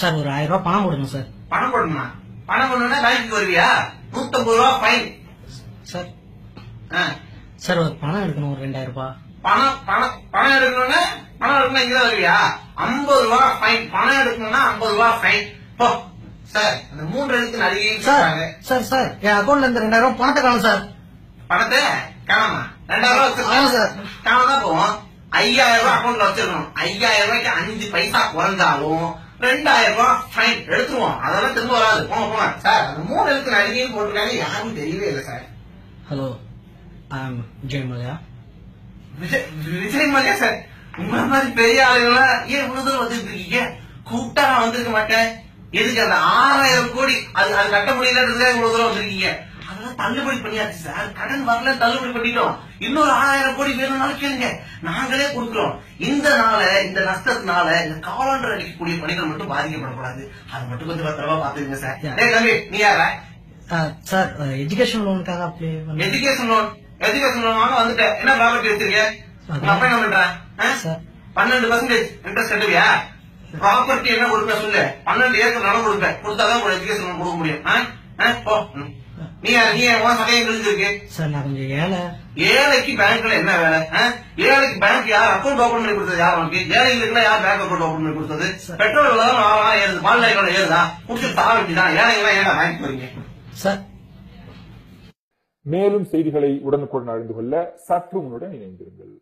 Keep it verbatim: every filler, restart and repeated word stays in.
Sir ஒரு ஆயிரம் ரூபாய் பணம் கொடுங்க சார். பணம் கொடுமா? பணம் கொடுனா பேங்க்கு வருவியா? நூத்தம்பது ரூபா ஃபைன் சார். சார் ஒரு பணம் எடுக்கணும், ஒரு ரெண்டாயிரம் ரூபாய். பணம் பணம் பணம் எடுக்கணும்னா பணம் எடுக்கணும் இங்கதான் வருவியா? ஐம்பது ரூபா ஃபைன். பணம் எடுக்கணும்னா ஐம்பது ரூபா ஃபைன். போ சார். அந்த மூன்று எழுத்து நிறைய சார். சார் என் அக்கௌண்ட்ல இருந்து ரெண்டாயிரம் ரூபாய் பணத்தை காணும் சார். பணத்தை காணாமா? ரெண்டாயிரம் ரூபாய் சார் காணாதான் போவோம். ஐயாயிரம் ரூபாய் அக்கௌண்ட்ல வச்சிருக்கணும். ஐயாயிரம் ரூபாய்க்கு அஞ்சு பைசா குறைஞ்சாலும் ரெண்டாயிரம் ரூபாய் ஃபைன் எடுத்துருவோம். அதெல்லாம் திரும்ப வராது. போங்க போங்க சார். அந்த மூணு எழுத்து நடிகைன்னு போட்டிருக்காங்க, யாரும் தெரியவே இல்லை sir. Hello, I am Vijay Mallya. Vijay Mallya sir? உங்களை மாதிரி பெரிய ஆளுங்களா ஏன் இவ்வளவு தூரம் வந்துட்டு இருக்கீங்க? கூப்பிட்டா நான் வந்திருக்க மாட்டேன். எதுக்கு அந்த ஆறாயிரம் கோடி அது அது கட்ட முடியலன்றதுக்காக இவ்வளவு தூரம் வந்திருக்கீங்க? அதெல்லாம் தள்ளுபடி பண்ணியாச்சு சார். கடன் வரல, தள்ளுபடி பண்ணிட்டோம். இன்னொரு ஆறாயிரம் கோடி வேணும்னாலும் கேளுங்க, நாங்களே கொடுக்குறோம். இந்த நாள இந்த நஷ்டத்தினால இந்த காலண்டர் அடிக்கக்கூடிய பணிகள் மட்டும் பாதிக்கப்படக்கூடாது. அது மட்டும் கொஞ்சம் பத்திரமா பாத்துக்கங்க சார். தம்பி நீ யாரா? சார் எஜுகேஷன் லோனுக்காக apply. Education loan education loan வாங்க வந்துட்டேன். என்ன ப்ராப்பர்ட்டி வச்சிருக்க? உங்க அப்பா என்ன பண்றேன்? பன்னெண்டு பர்சன்டேஜ் இன்ட்ரெஸ்ட் கட்டுவியா? ப்ராப்பர்ட்டி என்ன கொடுப்ப சொல்லு. பன்னெண்டு ஏக்கர் நிலம் கொடுப்பேன். கொடுத்தாதான் உங்க எஜுகேஷன் லோன் கொடுக்க முடியும். நீ நீ சகையம் கழிஞ்சிருக்கு சார். நான் கொஞ்சம் ஏழை. ஏழைக்கு பேங்க்ல என்ன வேலை? ஏழைக்கு பேங்க் யார் அக்கௌண்ட் ஓபன் பண்ணி கொடுத்தது? யார் உனக்கு? ஏழைகளுக்கு யார் பேங்க் அக்கௌண்ட் ஓபன் பண்ணி கொடுத்தது? பெட்ரோல் ஏறுது, பால் லைனோட ஏறுதா? குடிச்சு தார வேண்டியதான். ஏழைகள் ஏன் பேங்க் வரீங்க சார்? மேலும் செய்திகளை உடனுக்குடன் அறிந்து கொள்ள சற்று முன்னுடன் இணைந்திருங்கள்.